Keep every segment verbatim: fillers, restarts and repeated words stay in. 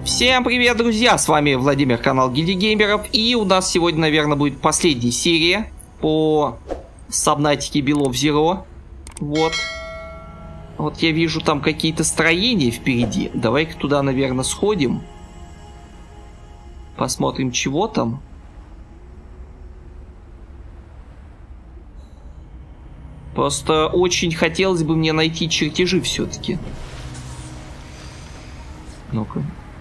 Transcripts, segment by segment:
Всем привет, друзья! С вами Владимир, канал Гильдии Геймеров. И у нас сегодня, наверное, будет последняя серия по Subnautica Below Zero. Вот. Вот я вижу там какие-то строения впереди. Давай-ка туда, наверное, сходим. Посмотрим, чего там. Просто очень хотелось бы мне найти чертежи все-таки. Ну-ка.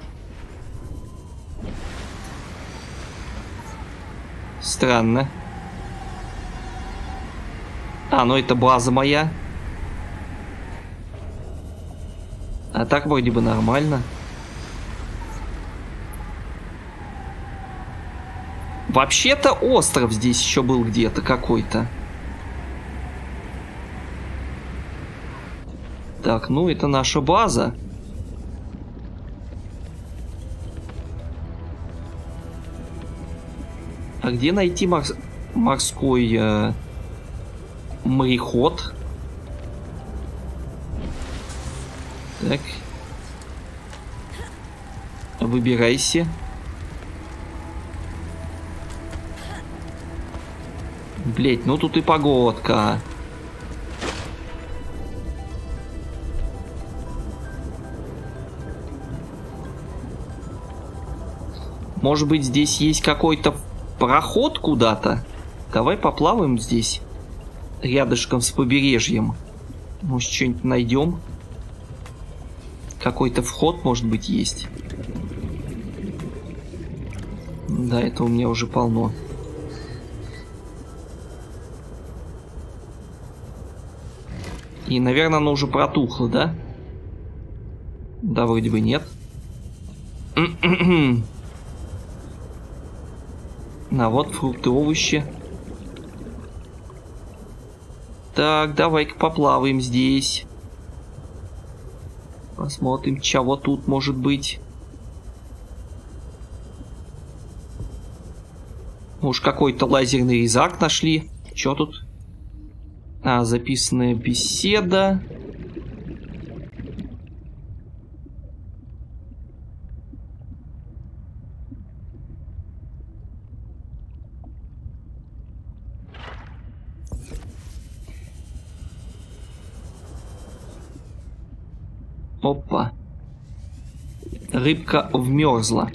Странно. А, ну это база моя. А так вроде бы нормально. Вообще-то остров здесь еще был где-то какой-то. Так, ну это наша база. А где найти морс... морской э... мореход? Так. Выбирайся. Блять, ну тут и погодка. Может быть, здесь есть какой-то проход куда-то? Давай поплаваем здесь, рядышком с побережьем. Может, что-нибудь найдем? Какой-то вход, может быть, есть. Да, это у меня уже полно. И, наверное, оно уже протухло, да? Да, вроде бы нет. На, вот фрукты, овощи. Так, давай-ка поплаваем здесь. Посмотрим, чего тут может быть. Может, какой-то лазерный резак нашли. Что тут? А, записанная беседа. Опа. Рыбка вмерзла.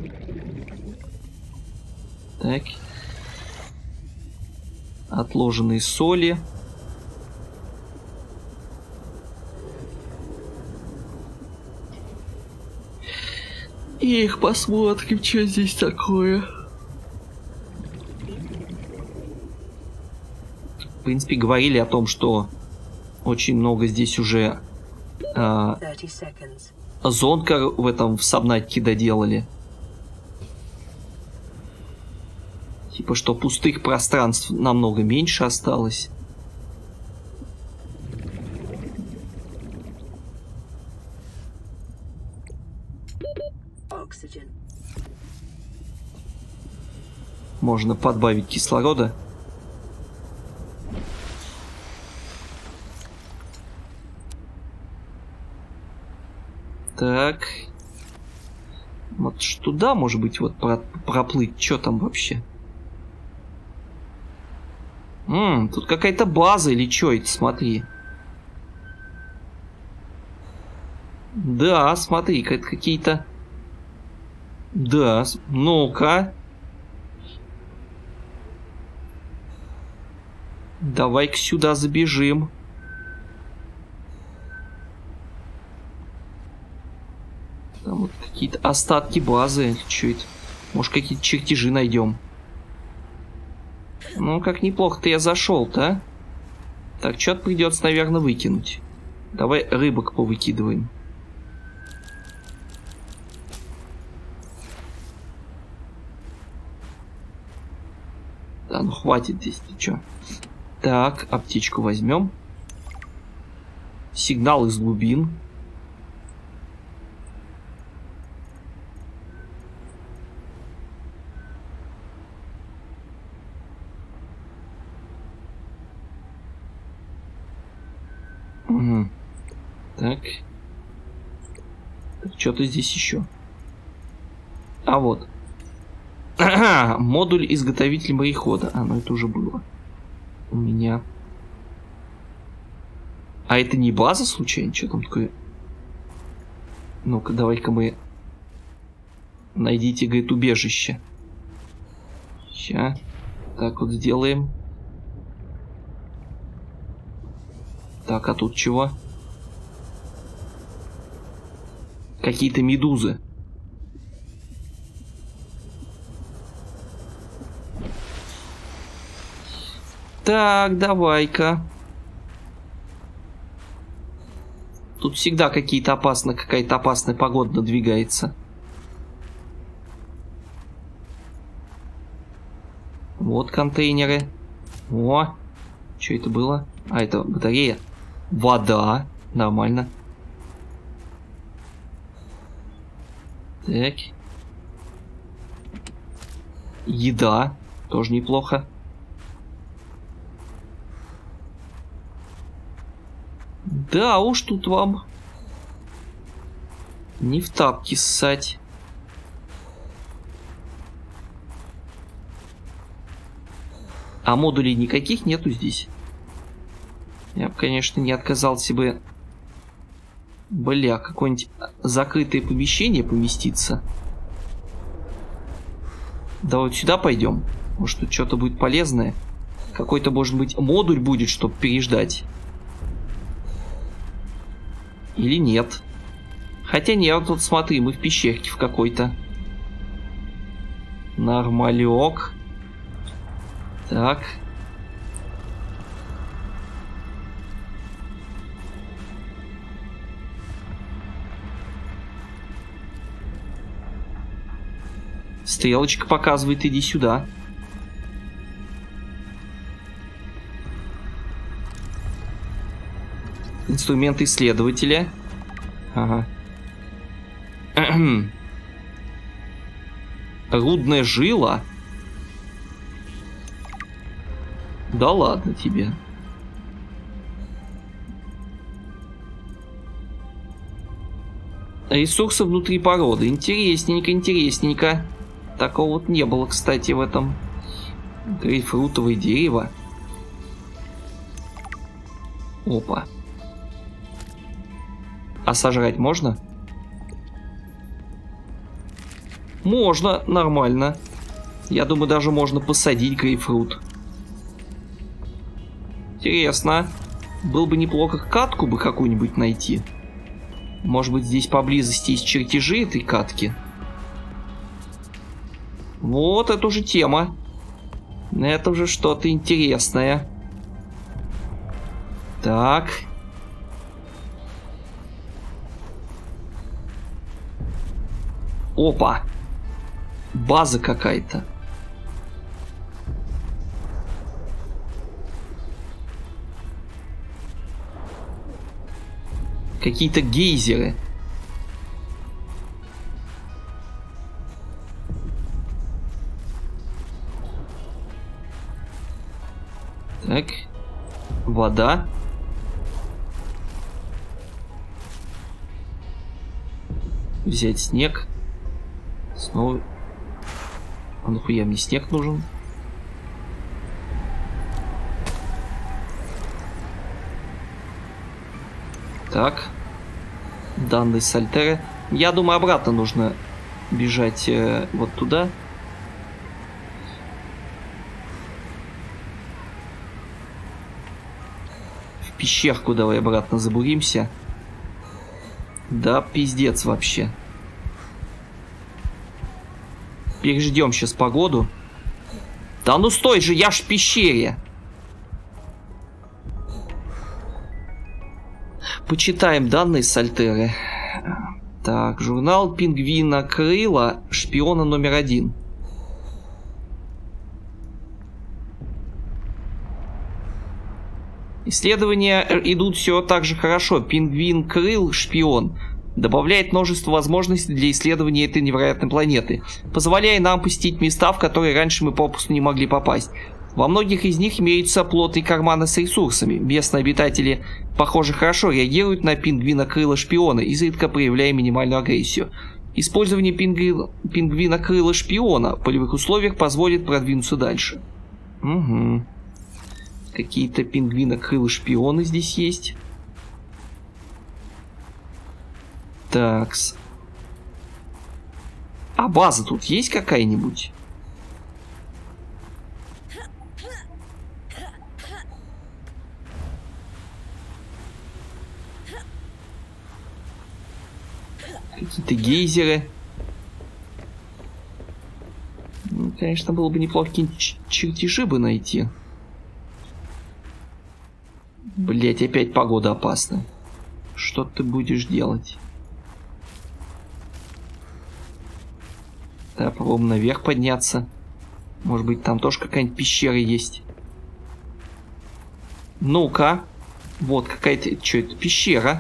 Так. Отложенные соли. Их посмотрим, что здесь такое. В принципе, говорили о том, что очень много здесь уже а, зонка в этом в Subnautica доделали. Типа, что пустых пространств намного меньше осталось. Можно подбавить кислорода. Так. Вот туда, может быть, вот проплыть. Что там вообще? М-м, тут какая-то база или что это? Смотри. Да, смотри, какие-то... Да, ну-ка. Давай-ка сюда забежим. Там вот какие-то остатки базы. Что это? Может, какие-то чертежи найдем. Ну, как неплохо-то я зашел-то, а? Так, что-то придется, наверное, выкинуть. Давай рыбок повыкидываем. Да, ну хватит здесь, ты чё? Так, аптечку возьмем. Сигнал из глубин. Угу. Так. Что-то здесь еще. А вот. Модуль изготовитель морехода. А, ну это уже было. У меня. А это не база случайно? Что там такое? Ну-ка, давай-ка мы... Найдите, говорит, убежище. Ща. Так вот сделаем. Так, а тут чего? Какие-то медузы. Так, давай-ка. Тут всегда какие-то опасные, какая-то опасная погода надвигается. Вот контейнеры. О, что это было? А, это батарея. Вода. Нормально. Так. Еда. Тоже неплохо. Да уж, тут вам не в тапки ссать. А модулей никаких нету здесь. Я бы, конечно, не отказался бы... Бля, какое-нибудь закрытое помещение поместиться. Да вот сюда пойдем. Может, тут что-то будет полезное. Какой-то, может быть, модуль будет, чтобы переждать. Или нет. Хотя нет, тут смотри, мы в пещерке в какой-то. Нормалек. Так. Стрелочка показывает, иди сюда. Инструмент исследователя. Ага. Рудная жила. Да ладно тебе. Ресурсы внутри породы. Интересненько, интересненько. Такого вот не было, кстати, в этом. Грейпфрутовое дерево. Опа. А сожрать можно? Можно, нормально. Я думаю, даже можно посадить грейпфрут. Интересно. Было бы неплохо катку бы какую-нибудь найти. Может быть, здесь поблизости есть чертежи этой катки. Вот, это уже тема. Это уже что-то интересное. Так. Опа. База какая-то. Какие-то гейзеры. Так. Вода. Взять снег. Снова. А нахуя мне снег нужен? Так. Данные с Альтеры. Я думаю, обратно нужно бежать э, вот туда. В пещерку давай обратно забуримся. Да, пиздец вообще. Переждем сейчас погоду. Да ну стой же, я ж в пещере. Почитаем данные с Альтеры. Так, журнал пингвина крыла шпиона номер один. Исследования идут все так же хорошо. Пингвин крыл шпион добавляет множество возможностей для исследования этой невероятной планеты, позволяя нам посетить места, в которые раньше мы попросту не могли попасть. Во многих из них имеются плоты и карманы с ресурсами. Местные обитатели, похоже, хорошо реагируют на пингвина крыла шпиона, изредка проявляя минимальную агрессию. Использование пингви... пингвина крыла шпиона в полевых условиях позволит продвинуться дальше. Угу. Какие-то пингвина крыла шпионы здесь есть. Такс. А база тут есть какая-нибудь? Какие-то гейзеры. Ну, конечно, было бы неплохо какие-нибудь чертежи бы найти. Блять, опять погода опасная. Что ты будешь делать? Да, попробуем наверх подняться. Может быть, там тоже какая-нибудь пещера есть. Ну-ка. Вот какая-то... Что это? Пещера.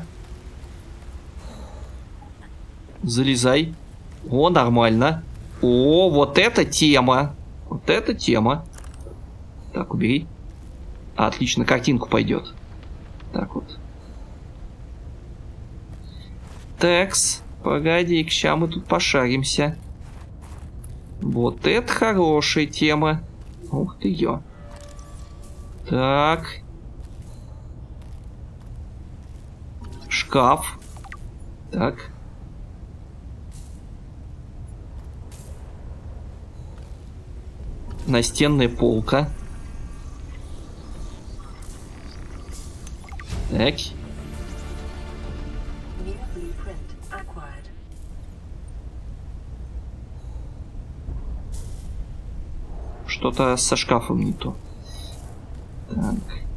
Залезай. О, нормально. О, вот это тема. Вот это тема. Так, убери. А, отлично, картинку пойдет. Так вот. Такс. Погоди-ка, ща мы тут пошаримся. Вот это хорошая тема. Ух ты ё. Так. Шкаф. Так. Настенная полка. Так. Что-то со шкафом не то. Так.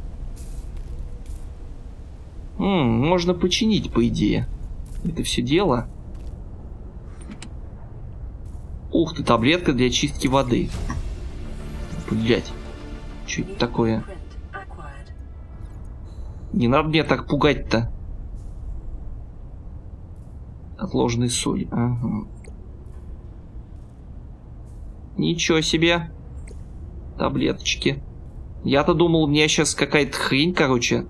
М-м, можно починить, по идее. Это все дело. Ух ты, таблетка для чистки воды. Блять. Что это такое? Не надо меня так пугать-то. Отложенная соль. Ага. Ничего себе. Таблеточки. Я-то думал, у меня сейчас какая-то хрень, короче.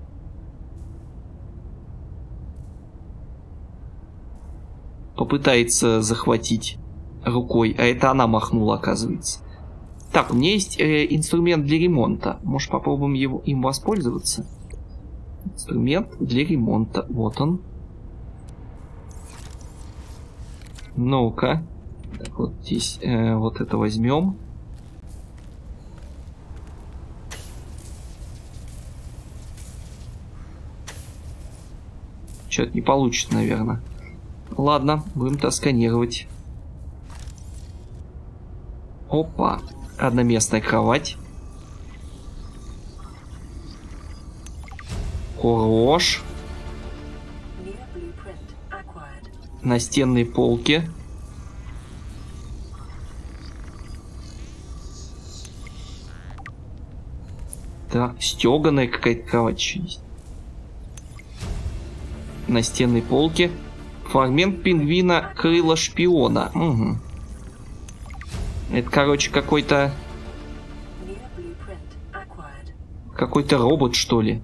Попытается захватить рукой. А это она махнула, оказывается. Так, у меня есть э, инструмент для ремонта. Может, попробуем его, им воспользоваться? Инструмент для ремонта. Вот он. Ну-ка. Так, вот здесь э, вот это возьмем. Что-то не получится, наверное. Ладно, будем-то сканировать. Опа. Одноместная кровать. Хорош. Настенные полки. Так, стеганая какая-то кровать еще есть. Настенные полки. Фрагмент пингвина крыла шпиона. Угу. Это, короче, какой-то... Какой-то робот, что ли.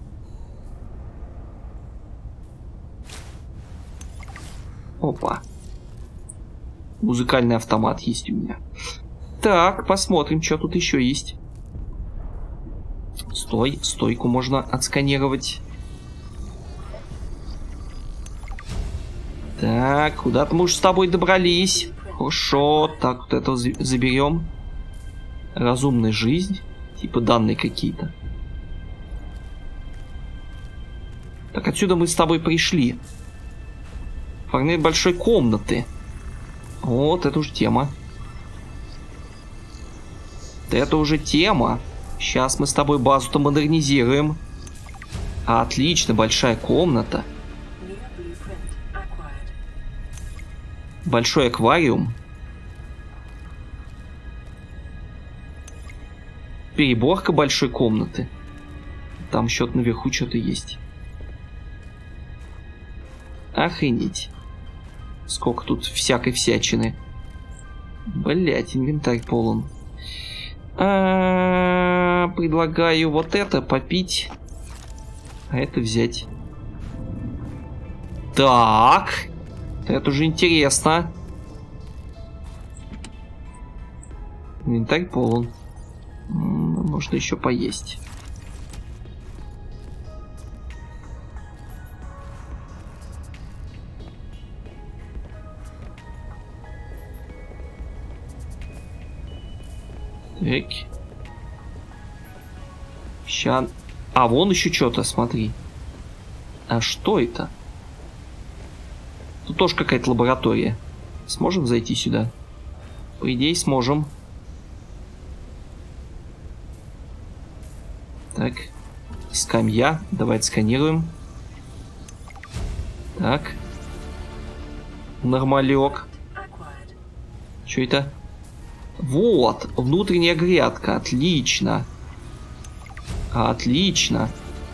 Опа. Музыкальный автомат есть у меня. Так, посмотрим, что тут еще есть. Стой, стойку можно отсканировать. Так, куда-то мы уже с тобой добрались. Хорошо, так, вот это заберем. Разумная жизнь. Типа данные какие-то. Так, отсюда мы с тобой пришли. Фрагмент большой комнаты. Вот, это уже тема. Это уже тема. Сейчас мы с тобой базу-то модернизируем. Отлично, большая комната. Большой аквариум. Переборка большой комнаты. Там счет наверху что-то есть. Охренеть. Сколько тут всякой всячины. Блять, инвентарь полон. А-а-а, предлагаю вот это попить. А это взять. Так. Это уже интересно. Инвентарь полон. Можно еще поесть. Так. Ща... А, вон еще что-то, смотри. А что это? Тут тоже какая-то лаборатория. Сможем зайти сюда? По идее, сможем. Так. Скамья. Давай отсканируем. Так. Нормалек. Что это? Вот. Внутренняя грядка. Отлично. Отлично.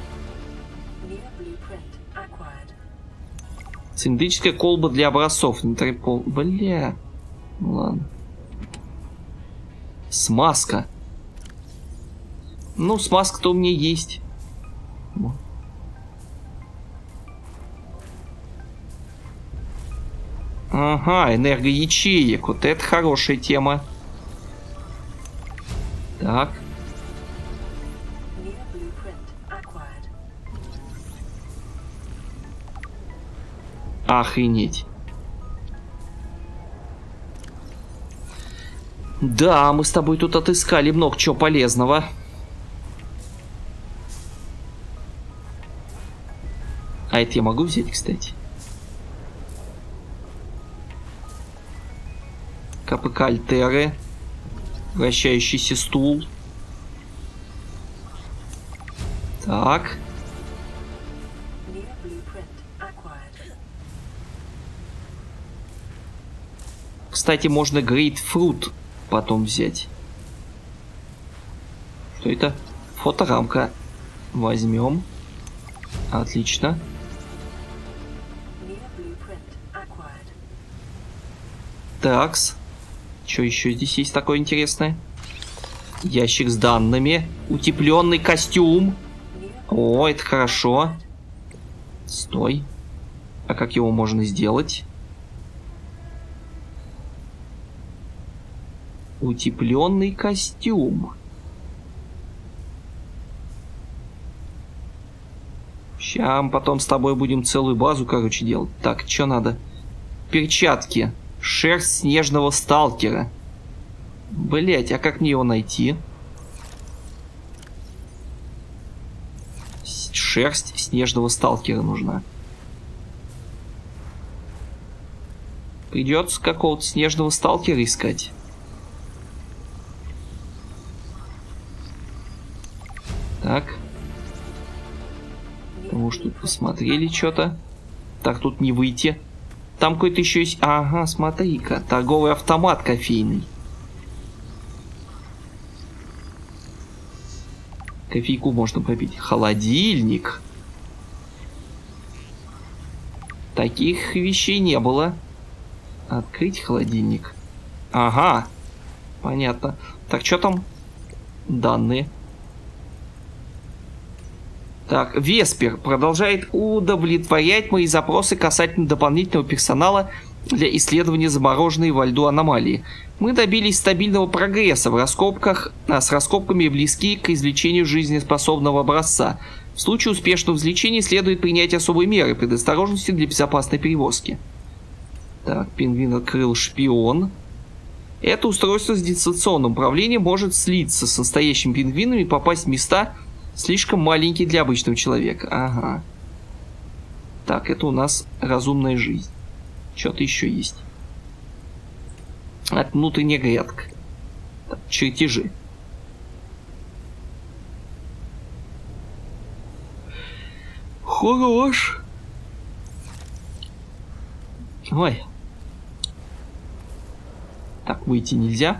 Цилиндрическая колба для образцов. Бля. Ну ладно. Смазка. Ну, смазка-то у меня есть. Ага, энергоячеек. Вот это хорошая тема. Так. Охренеть. Да, мы с тобой тут отыскали много чего полезного. А это я могу взять, кстати? КПК Альтеры. Вращающийся стул. Так. Кстати, можно грейпфрут потом взять. Что это? Фоторамка. Возьмем. Отлично. Такс. Что еще здесь есть такое интересное? Ящик с данными. Утепленный костюм. О, это хорошо. Стой. А как его можно сделать? Утепленный костюм. Сейчас потом с тобой будем целую базу, короче, делать. Так, что надо? Перчатки. Шерсть снежного сталкера. Блять, а как мне его найти? Шерсть снежного сталкера нужна. Придется какого-то снежного сталкера искать. Так. Потому что тут посмотрели что-то. Так, тут не выйти. Там какой-то еще есть... Ага, смотри-ка. Торговый автомат кофейный. Кофейку можно попить. Холодильник. Таких вещей не было. Открыть холодильник. Ага. Понятно. Так, что там? Данные. Так, Веспер продолжает удовлетворять мои запросы касательно дополнительного персонала для исследования замороженной во льду аномалии. Мы добились стабильного прогресса в раскопках, а с раскопками близки к извлечению жизнеспособного образца. В случае успешного извлечения следует принять особые меры предосторожности для безопасной перевозки. Так, пингвин открыл шпион. Это устройство с дистанционным управлением может слиться с настоящими пингвинами и попасть в места слишком маленькие для обычного человека. Ага. Так, это у нас разумная жизнь. Что-то еще есть. Это внутренняя грядка. Так, чертежи. Хорош. Ой. Так, выйти нельзя.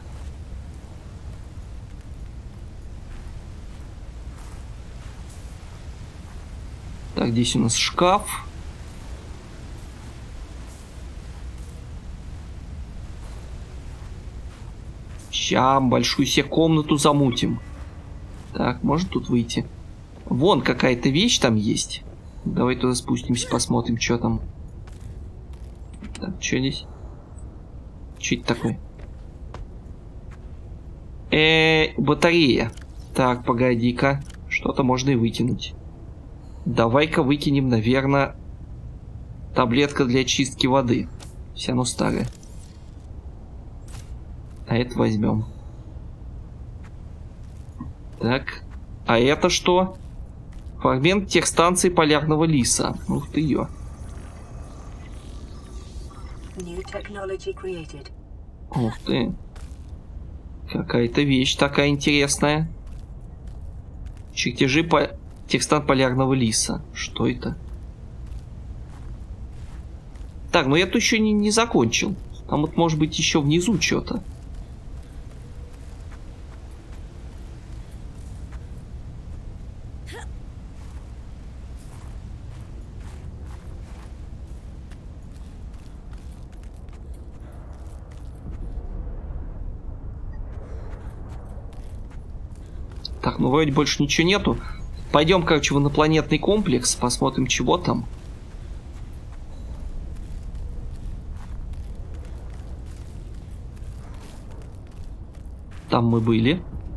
Так, здесь у нас шкаф. Сейчас большую себе комнату замутим. Так, можно тут выйти? Вон какая-то вещь там есть. Давай туда спустимся, посмотрим, что там. Так, что здесь? Что это такое? Э, батарея. Так, погоди-ка. Что-то можно и выкинуть. Давай-ка выкинем, наверное, таблетка для чистки воды. Все оно старое. А это возьмем. Так. А это что? Фрагмент техстанции полярного лиса. Ух ты ее. Ух ты. Какая-то вещь такая интересная. Чертежи по... Техстант полярного лиса. Что это? Так, ну я тут еще не, не закончил. Там вот может быть еще внизу что-то. Так, ну вроде больше ничего нету. Пойдем, короче, в инопланетный комплекс, посмотрим, чего там. Там мы были.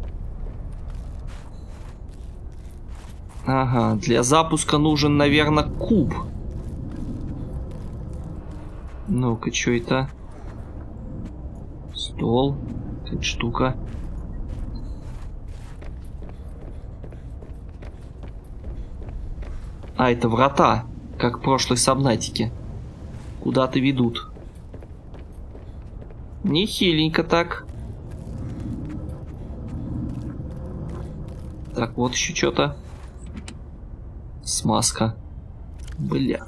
Ага, для запуска нужен, наверное, куб. Ну-ка, что это? Стол. Какая штука. А, это врата, как в прошлой Сабнатике. Куда-то ведут. Нехиленько так. Так, вот еще что-то. Смазка. Бля.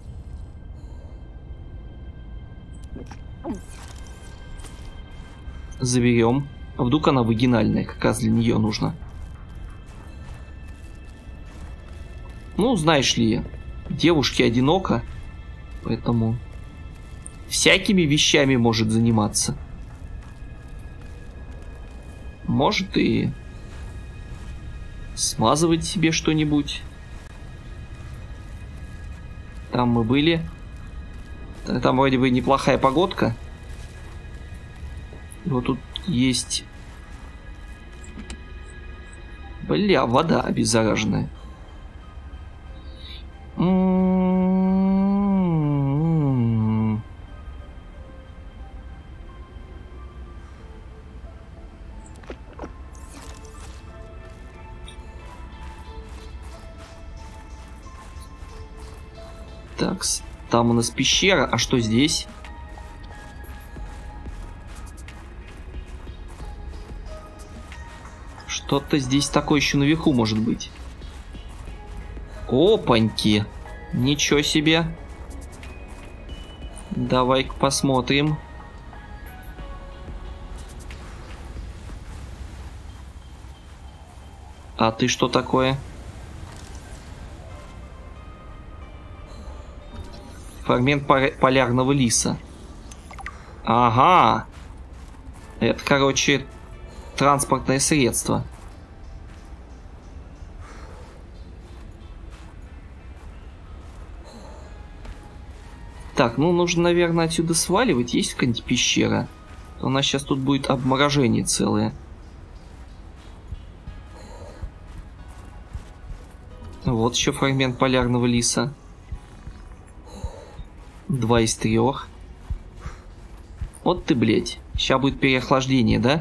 Заберем. А вдруг она вагинальная, как раз для нее нужно. Ну, знаешь ли, девушке одиноко, поэтому всякими вещами может заниматься. Может и смазывать себе что-нибудь. Там мы были. Там вроде бы неплохая погодка. Вот тут есть... Бля, вода обеззараженная. М-м-м. Так, там у нас пещера, а что здесь? Что-то здесь такое еще наверху может быть. Опаньки. Ничего себе. Давай-ка посмотрим. А ты что такое? Фрагмент полярного лиса. Ага. Это, короче, транспортное средство. Так, ну нужно, наверное, отсюда сваливать. Есть какая-нибудь пещера? У нас сейчас тут будет обморожение целое. Вот еще фрагмент полярного лиса. Два из трех. Вот ты, блядь. Сейчас будет переохлаждение, да?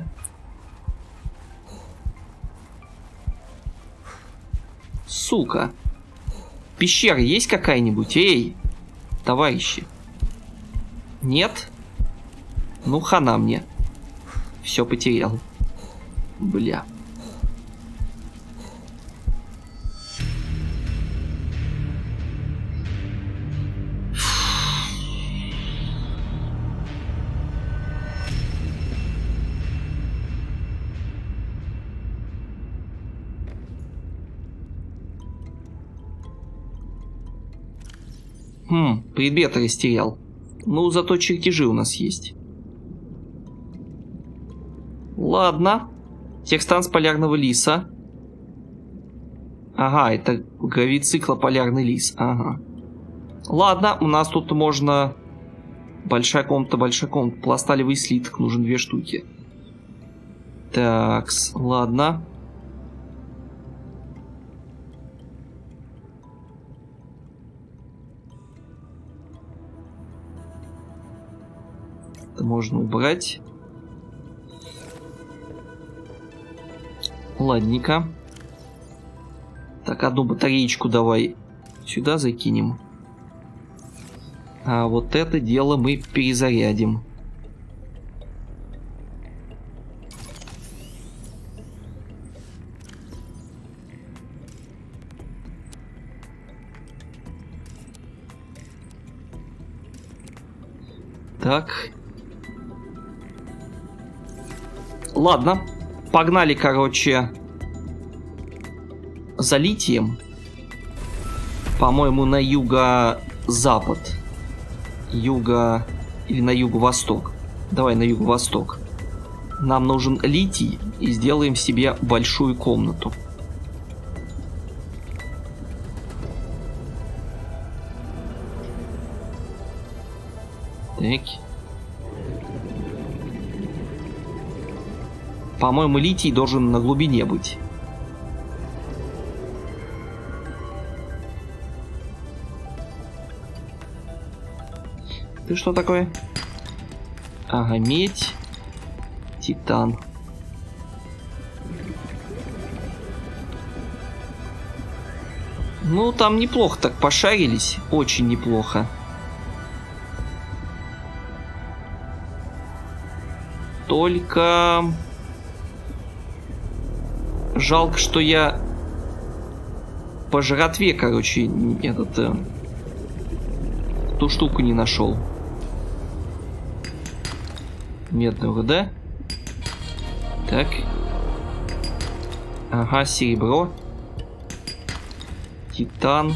Сука. Пещера есть какая-нибудь? Эй! Товарищи. Нет? Ну, хана мне. Все потерял. Бля. Хм, предметы растерял. Ну, зато чертежи у нас есть. Ладно. Техстанс полярного лиса. Ага, это гравицикла полярный лис. Ага. Ладно, у нас тут можно Большая комната, большая комната. Пласталевый слиток. Нужен две штуки. Такс, ладно. Это можно убрать. Ладненько. Так, одну батареечку давай сюда закинем. А вот это дело мы перезарядим. Так. Ладно. Погнали, короче, за литием. По-моему, на юго-запад. Юго... Или на юго-восток. Давай на юго-восток. Нам нужен литий. И сделаем себе большую комнату. Так. По-моему, литий должен на глубине быть. Ты что такое? Ага, медь. Титан. Ну, там неплохо так пошарились. Очень неплохо. Только... Жалко, что я по жратве, короче, этот... Э, ту штуку не нашел. Медная руда. Так. Ага, серебро. Титан.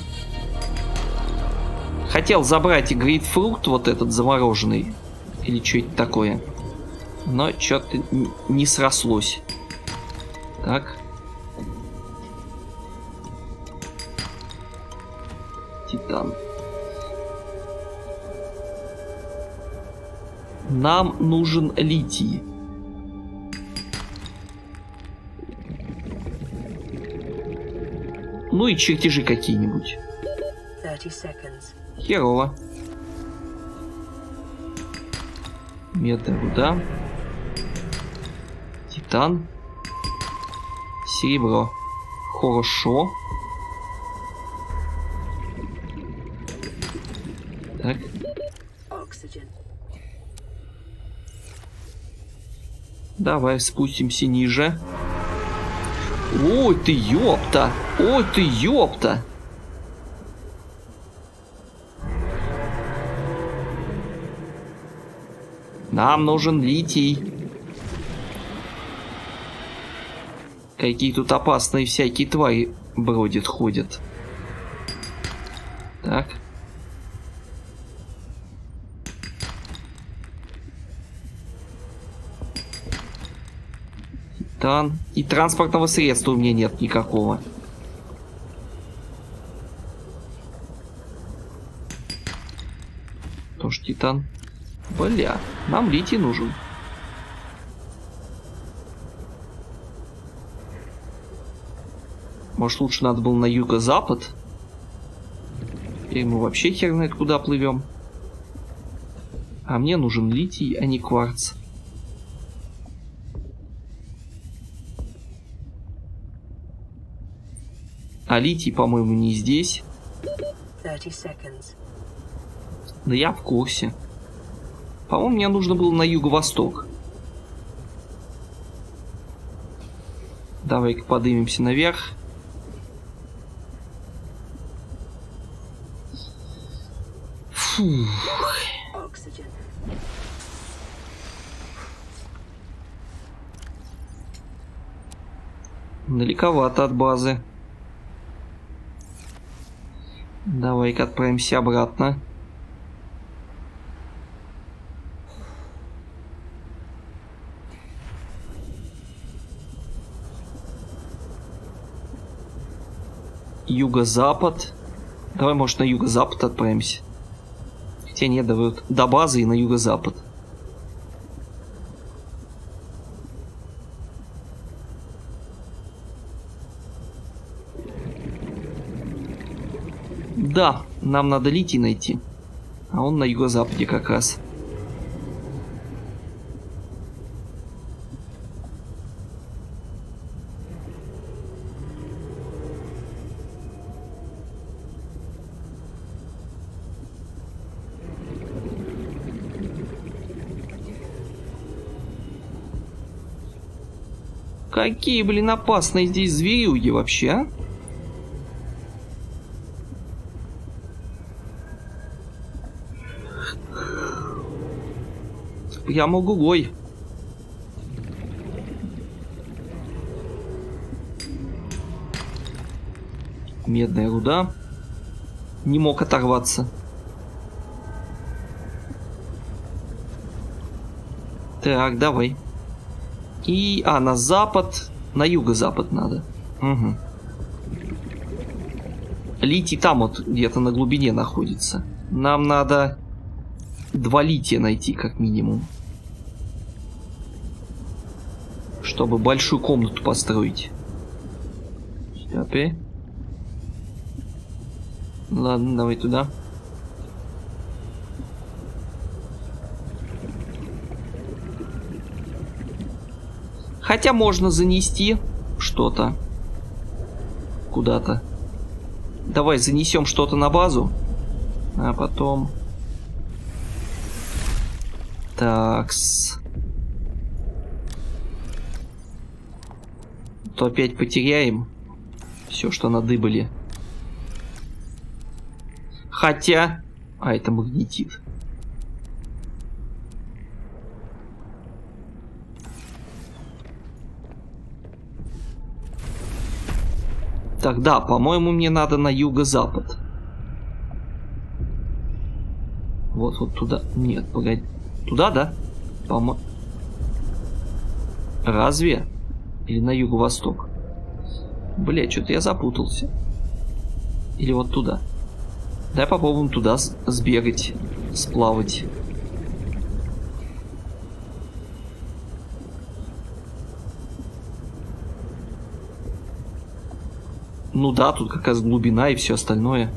Хотел забрать и грейпфрут вот этот замороженный. Или что это такое. Но что-то не срослось. Так. Титан. Нам нужен литий. Ну и чертежи какие-нибудь. Херово. Медная руда. Титан. Серебро. Хорошо. Так. Давай спустимся ниже. Ой ты ёпта! Ой ты ёпта! Нам нужен литий. Какие тут опасные всякие твари бродят, ходят. Так. Титан. И транспортного средства у меня нет никакого. Тоже титан. Бля, нам литий нужен. Может, лучше надо было на юго-запад? Или мы вообще хер знает куда плывем. А мне нужен литий, а не кварц. А литий, по-моему, не здесь. Да я в курсе. По-моему, мне нужно было на юго-восток. Давай-ка поднимемся наверх. Фух. Далековато от базы. Давай-ка отправимся обратно. Юго-запад. Давай, может, на юго-запад отправимся. Хотя нет, да вот до базы и на юго-запад. Да, нам надо литий найти. А он на юго-западе как раз. Какие, блин, опасные здесь зверюги вообще, а? Прямо гугой. Медная руда. Не мог оторваться. Так, давай. И, а, на запад, на юго-запад надо. Угу. Литий там вот где-то на глубине находится. Нам надо два лития найти, как минимум. Чтобы большую комнату построить. Опять. Ладно, давай туда. Хотя можно занести что-то куда-то. Давай занесем что-то на базу. А потом... Такс. То опять потеряем все, что надыбали. Хотя... А, это магнетит. Так, да, по-моему, мне надо на юго-запад. Вот, вот туда. Нет, погоди. Туда, да? По-моему. Разве? Или на юго-восток? Бля, что-то я запутался. Или вот туда. Давай попробуем туда сбегать, сплавать. Ну да, тут как раз глубина и все остальное.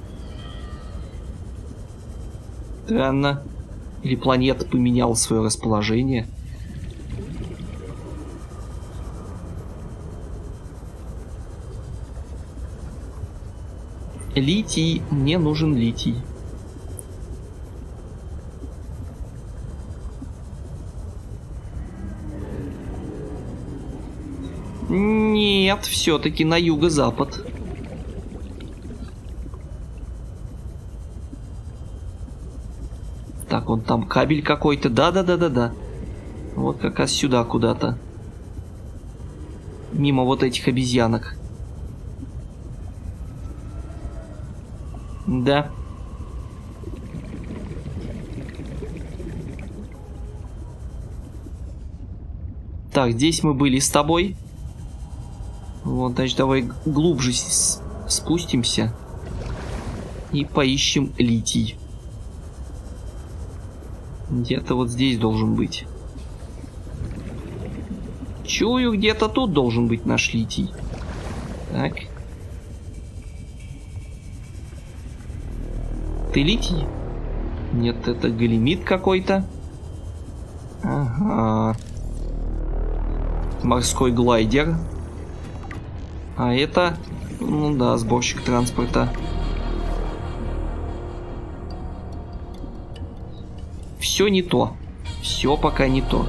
Странно. Или планета поменяла свое расположение. Литий. Мне нужен литий. Нет, все-таки на юго-запад. Так, вон там кабель какой-то. Да-да-да-да-да. Вот как раз сюда куда-то. Мимо вот этих обезьянок. Да. Так, здесь мы были с тобой. Вот, значит, давай глубже спустимся. И поищем литий. Где-то вот здесь должен быть. Чую, где-то тут должен быть наш литий. Так. Ты литий? Нет, это големит какой-то. Ага. Морской глайдер. А это... Ну да, сборщик транспорта. Все не то. Все пока не то.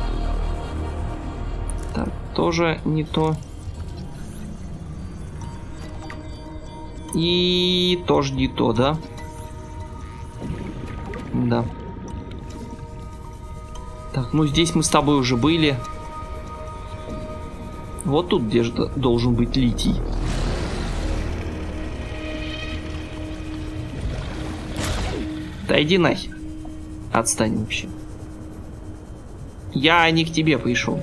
Так, тоже не то. И тоже не то, да? Да. Так, ну здесь мы с тобой уже были. Вот тут где-то должен быть литий. Да иди нахер. Отстань вообще. Я не к тебе пришел.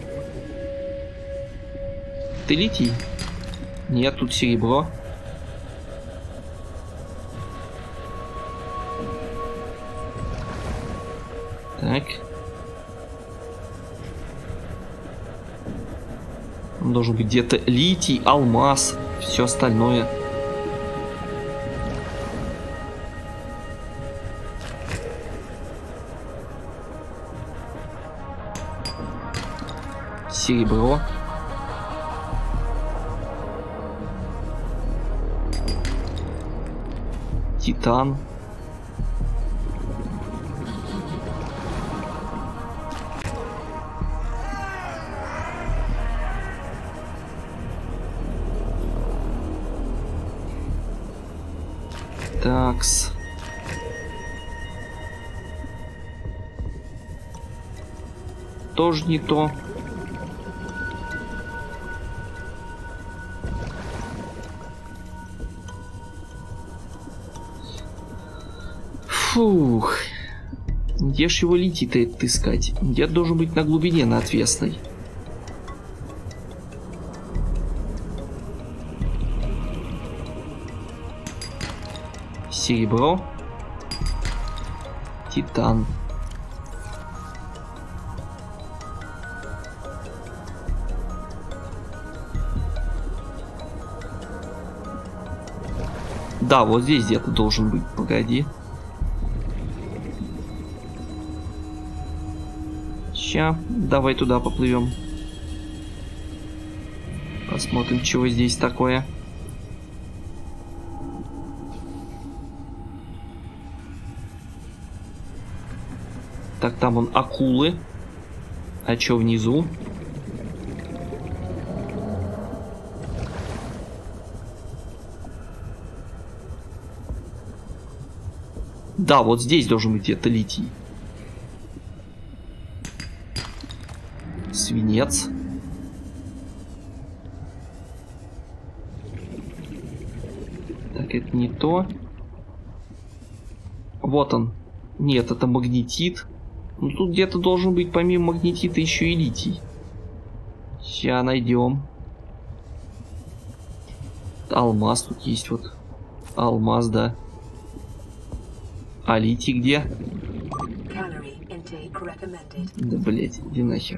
Ты литий? Нет, тут серебро. Так. Он должен быть где-то литий, алмаз, все остальное. Серебро. Титан. Такс. Тоже не то. Фух. Где ж его литий-то отыскать? Где должен быть на глубине, на отвесной? Серебро. Титан. Да, вот здесь где-то должен быть. Погоди. Ща, давай туда поплывем. Посмотрим, чего здесь такое. Так, там вон акулы. А чё внизу? Да, вот здесь должен быть где-то литий. Свинец. Так, это не то. Вот он. Нет, это магнетит. Ну тут где-то должен быть помимо магнетита еще и литий. Сейчас найдем. Алмаз тут есть вот. Алмаз, да. А литий где? Да, блять, иди нахер.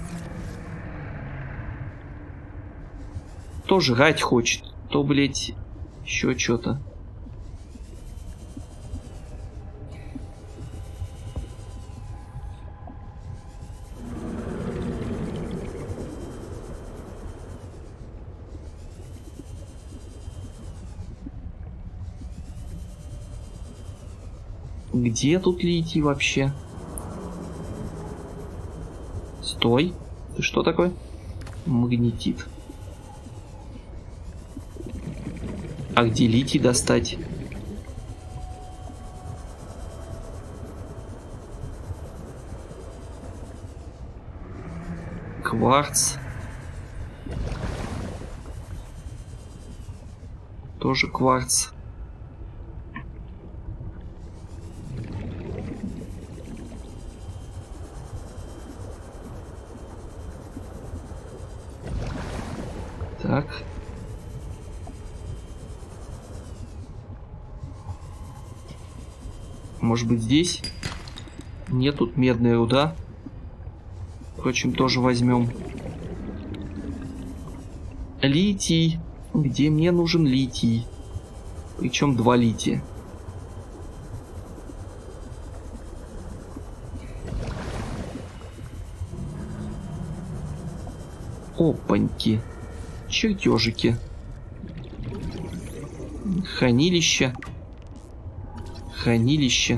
То жрать хочет, то, блять, еще что-то. Где тут литий вообще? Стой. Ты что такое? Магнетит. А где литий достать? Кварц. Тоже кварц. Так. Может быть здесь? Нет, тут медная руда. Впрочем, тоже возьмем. Литий. Где мне нужен литий? Причем два лития. Опаньки. Чертежики. Хранилище. Хранилище.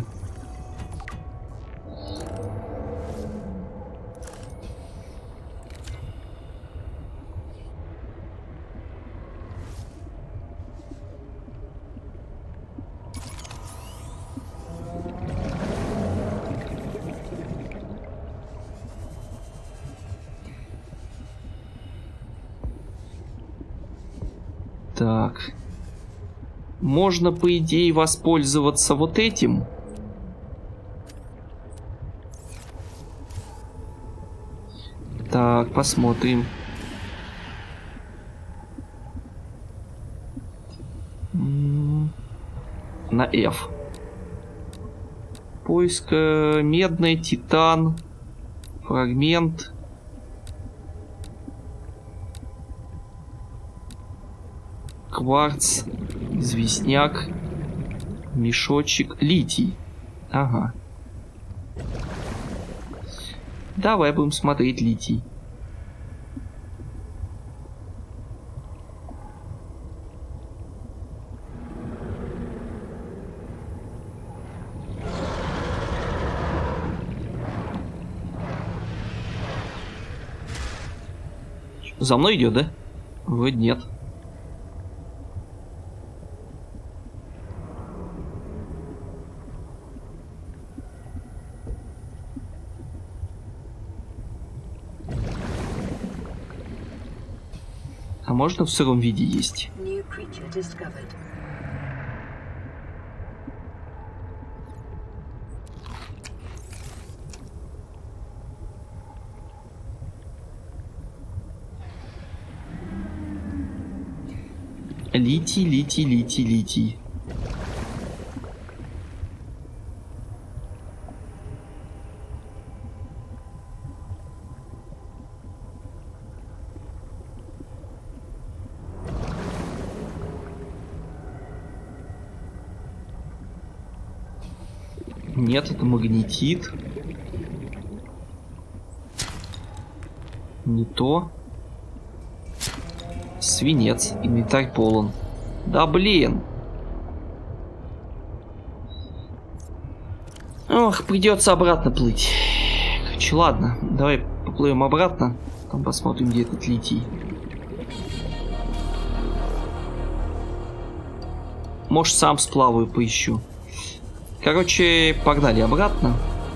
Так. Можно, по идее, воспользоваться вот этим. Так, посмотрим. На F. Поиск э, медный, титан, фрагмент. Кварц, известняк, мешочек, литий. Ага. Давай будем смотреть литий. За мной идет, да? Вроде нет. А можно в сыром виде есть? Литий, литий, литий, литий. Нет, это магнетит. Не то. Свинец. Инвентарь полон. Да блин. Ох, придется обратно плыть. Короче, ладно. Давай поплывем обратно. Там посмотрим, где этот литий. Может, сам сплаваю, поищу. Короче, погнали обратно.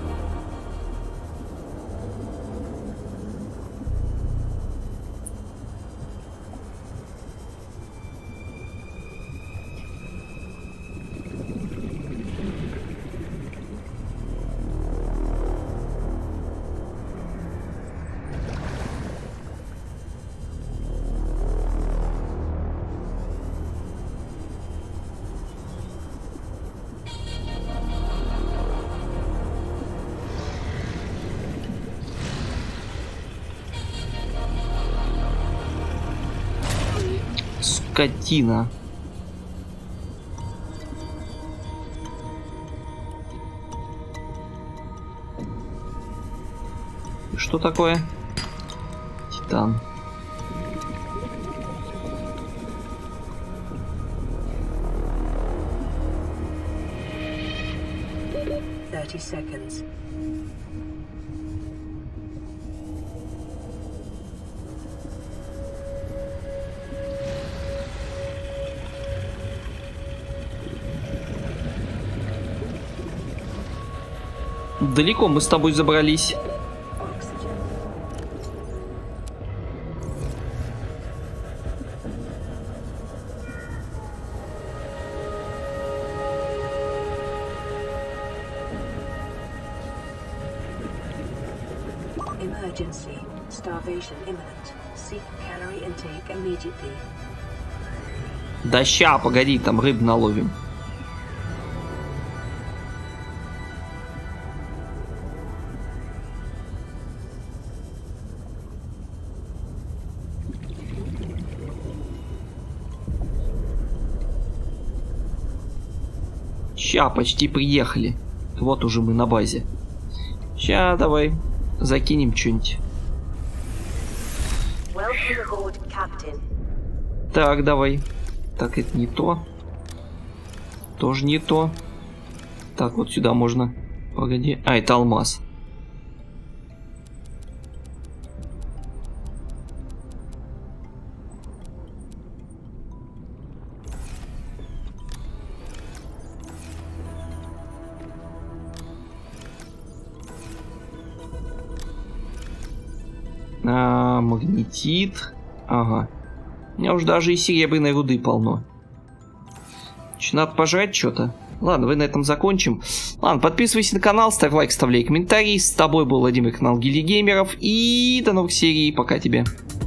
Скотина. Что такое? Титан. thirty seconds. Далеко мы с тобой забрались. Emergency. Starvation imminent. Seek calorie intake immediately. Да ща, погоди, там рыб наловим. Ща, почти приехали. Вот уже мы на базе. Ща, давай закинем что-нибудь. Так, давай. Так, это не то. Тоже не то. Так, вот сюда можно. Погоди. А, это алмаз. А, магнетит. Ага. У меня уже даже и серебряной руды полно. Че, надо пожрать что-то. Ладно, вы на этом закончим. Ладно, подписывайся на канал, ставь лайк, вставляй комментарий. С тобой был Владимир, канал Гильдия Геймеров. И до новых серий. Пока тебе.